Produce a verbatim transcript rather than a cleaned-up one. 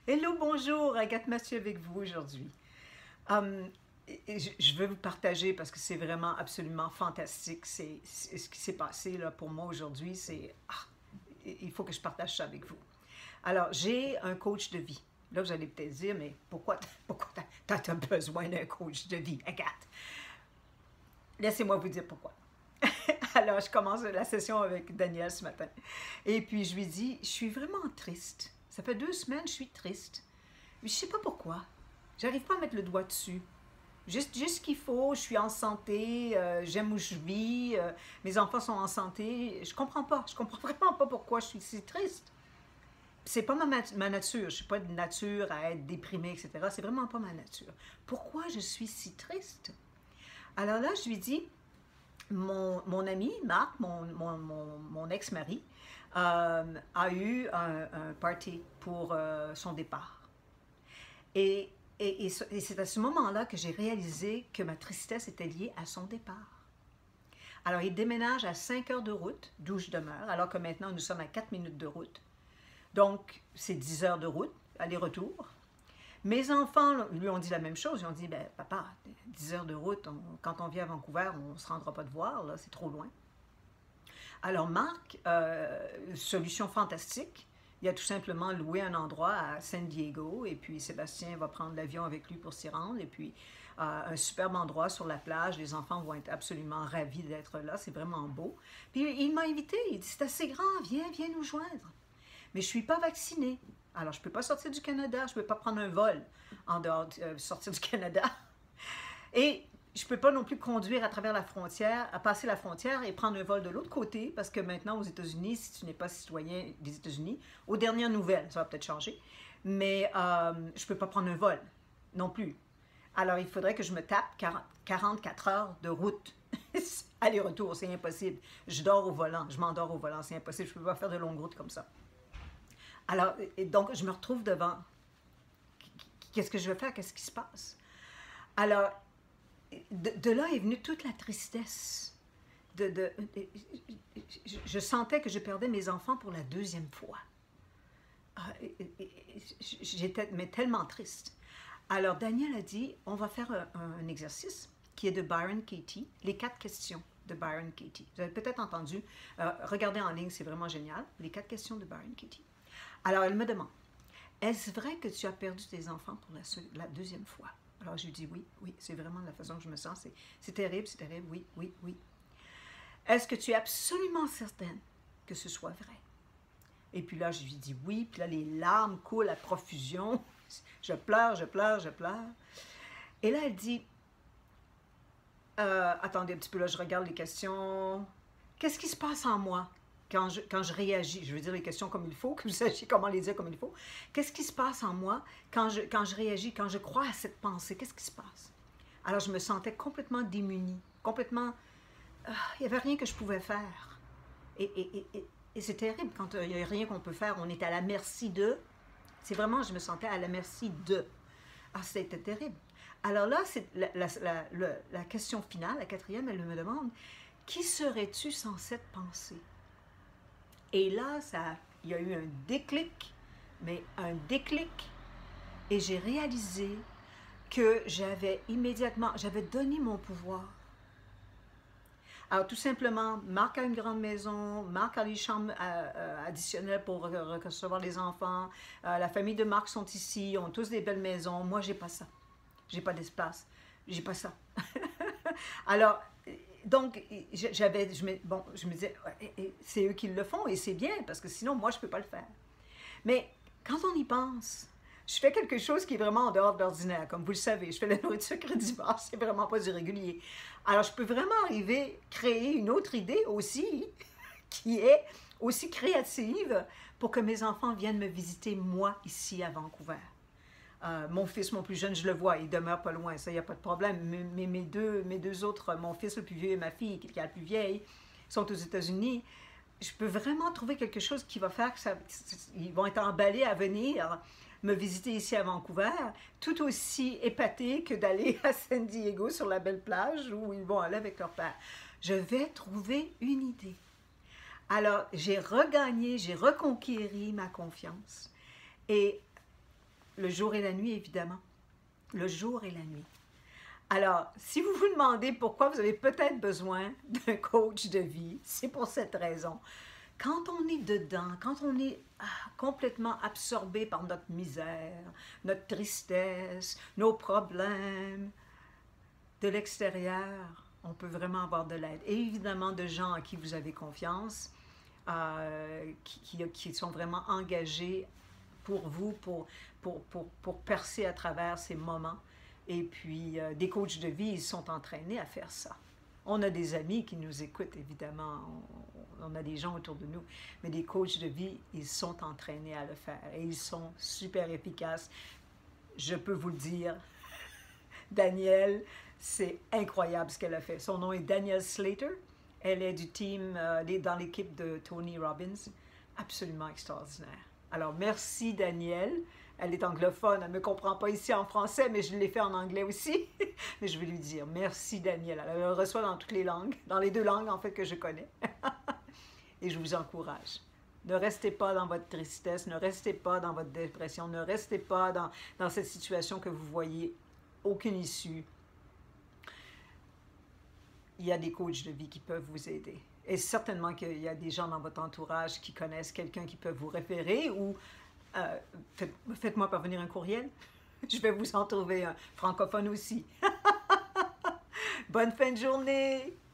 Hello, bonjour, Agathe Mathieu avec vous aujourd'hui. Um, je, je veux vous partager parce que c'est vraiment absolument fantastique. C'est ce qui s'est passé là, pour moi aujourd'hui. C'est ah, il faut que je partage ça avec vous. Alors, j'ai un coach de vie. Là, vous allez peut-être dire, mais pourquoi, pourquoi tu as besoin d'un coach de vie, Agathe? Laissez-moi vous dire pourquoi. Alors, je commence la session avec Daniel ce matin. Et puis, je lui dis, je suis vraiment triste. Ça fait deux semaines, je suis triste. Mais je ne sais pas pourquoi. J'arrive pas à mettre le doigt dessus. Juste, juste ce qu'il faut, je suis en santé, euh, j'aime où je vis, euh, mes enfants sont en santé. Je comprends pas. Je comprends vraiment pas pourquoi je suis si triste. C'est pas ma, ma nature. Je suis pas de nature à être déprimée, et cetera. C'est vraiment pas ma nature. Pourquoi je suis si triste? Alors là, je lui dis, mon, mon ami, Marc, mon, mon, mon, mon ex-mari, euh, a eu un, un party pour euh, son départ. Et, et, et c'est à ce moment-là que j'ai réalisé que ma tristesse était liée à son départ. Alors, il déménage à cinq heures de route, d'où je demeure, alors que maintenant, nous sommes à quatre minutes de route. Donc, c'est dix heures de route, aller-retour. Mes enfants lui ont dit la même chose. Ils ont dit, ben, papa, dix heures de route, on, quand on vient à Vancouver, on ne se rendra pas de voir, là, c'est trop loin. Alors, Marc, euh, solution fantastique, il a tout simplement loué un endroit à San Diego et puis Sébastien va prendre l'avion avec lui pour s'y rendre et puis euh, un superbe endroit sur la plage, les enfants vont être absolument ravis d'être là, c'est vraiment beau. Puis il m'a invité, il dit, c'est assez grand, viens, viens nous joindre. Mais je ne suis pas vaccinée, alors je ne peux pas sortir du Canada, je ne peux pas prendre un vol en dehors de euh, sortir du Canada. Et je ne peux pas non plus conduire à travers la frontière, à passer la frontière et prendre un vol de l'autre côté, parce que maintenant, aux États-Unis, si tu n'es pas citoyen des États-Unis, aux dernières nouvelles, ça va peut-être changer, mais euh, je ne peux pas prendre un vol non plus. Alors, il faudrait que je me tape quarante-quatre heures de route. Aller-retour, c'est impossible. Je dors au volant, je m'endors au volant, c'est impossible. Je ne peux pas faire de longues routes comme ça. Alors, et donc, je me retrouve devant. Qu'est-ce que je vais faire? Qu'est-ce qui se passe? Alors, De, de là est venue toute la tristesse. De, de, de, je, je sentais que je perdais mes enfants pour la deuxième fois. J'étais mais tellement triste. Alors Daniel a dit, on va faire un, un exercice qui est de Byron Katie, les quatre questions de Byron Katie. Vous avez peut-être entendu, euh, regardez en ligne, c'est vraiment génial, les quatre questions de Byron Katie. Alors elle me demande, est-ce vrai que tu as perdu tes enfants pour la, la deuxième fois? Alors, je lui dis oui, oui, c'est vraiment la façon que je me sens. C'est terrible, c'est terrible, oui, oui, oui. Est-ce que tu es absolument certaine que ce soit vrai? Et puis là, je lui dis oui, puis là, les larmes coulent à profusion. Je pleure, je pleure, je pleure. Et là, elle dit, euh, attendez un petit peu, là, je regarde les questions. Qu'est-ce qui se passe en moi? Quand je, quand je réagis, je veux dire les questions comme il faut, que vous sachiez comment les dire comme il faut. Qu'est-ce qui se passe en moi quand je, quand je réagis, quand je crois à cette pensée? Qu'est-ce qui se passe? Alors, je me sentais complètement démunie, complètement... Euh, il n'y avait rien que je pouvais faire. Et, et, et, et c'est terrible quand il n'y a rien qu'on peut faire. On est à la merci de... C'est vraiment, je me sentais à la merci de... Ah, c'était terrible. Alors là, c'est la, la, la, la, la question finale, la quatrième, elle me demande, qui serais-tu sans cette pensée? Et là, ça, il y a eu un déclic, mais un déclic, et j'ai réalisé que j'avais immédiatement, j'avais donné mon pouvoir. Alors, tout simplement, Marc a une grande maison, Marc a les chambres euh, additionnelles pour recevoir les enfants, euh, la famille de Marc sont ici, ils ont tous des belles maisons, moi, j'ai pas ça. J'ai pas d'espace, j'ai pas ça. Alors, donc, j'avais, je me, bon, je me disais, c'est eux qui le font et c'est bien, parce que sinon, moi, je ne peux pas le faire. Mais quand on y pense, je fais quelque chose qui est vraiment en dehors de l'ordinaire, comme vous le savez. Je fais la nourriture crédivore, c'est vraiment pas du régulier. Alors, je peux vraiment arriver à créer une autre idée aussi, qui est aussi créative, pour que mes enfants viennent me visiter, moi, ici, à Vancouver. Euh, mon fils, mon plus jeune, je le vois, il demeure pas loin, ça, il n'y a pas de problème. Mais, mais mes, deux, mes deux autres, mon fils le plus vieux et ma fille, qui est la plus vieille, sont aux États-Unis. Je peux vraiment trouver quelque chose qui va faire que ça, ils vont être emballés à venir me visiter ici à Vancouver, tout aussi épatés que d'aller à San Diego sur la belle plage où ils vont aller avec leur père. Je vais trouver une idée. Alors, j'ai regagné, j'ai reconquéri ma confiance. Et le jour et la nuit, évidemment. Le jour et la nuit. Alors, si vous vous demandez pourquoi vous avez peut-être besoin d'un coach de vie, c'est pour cette raison. Quand on est dedans, quand on est ah, complètement absorbé par notre misère, notre tristesse, nos problèmes, de l'extérieur, on peut vraiment avoir de l'aide. Et évidemment, de gens à qui vous avez confiance, euh, qui, qui, qui sont vraiment engagés pour vous, pour, pour, pour, pour percer à travers ces moments. Et puis, euh, des coachs de vie, ils sont entraînés à faire ça. On a des amis qui nous écoutent, évidemment. On, on a des gens autour de nous. Mais des coachs de vie, ils sont entraînés à le faire. Et ils sont super efficaces. Je peux vous le dire. Danielle, c'est incroyable ce qu'elle a fait. Son nom est Danielle Slater. Elle est du team, euh, dans l'équipe de Tony Robbins. Absolument extraordinaire. Alors, merci Danielle. Elle est anglophone, elle ne me comprend pas ici en français, mais je l'ai fait en anglais aussi. Mais je vais lui dire merci Danielle. Elle le reçoit dans toutes les langues, dans les deux langues en fait que je connais. Et je vous encourage. Ne restez pas dans votre tristesse, ne restez pas dans votre dépression, ne restez pas dans, dans cette situation que vous voyez aucune issue. Il y a des coachs de vie qui peuvent vous aider. Et certainement qu'il y a des gens dans votre entourage qui connaissent quelqu'un qui peut vous référer ou euh, faites, faites-moi parvenir un courriel. Je vais vous en trouver un francophone aussi. Bonne fin de journée!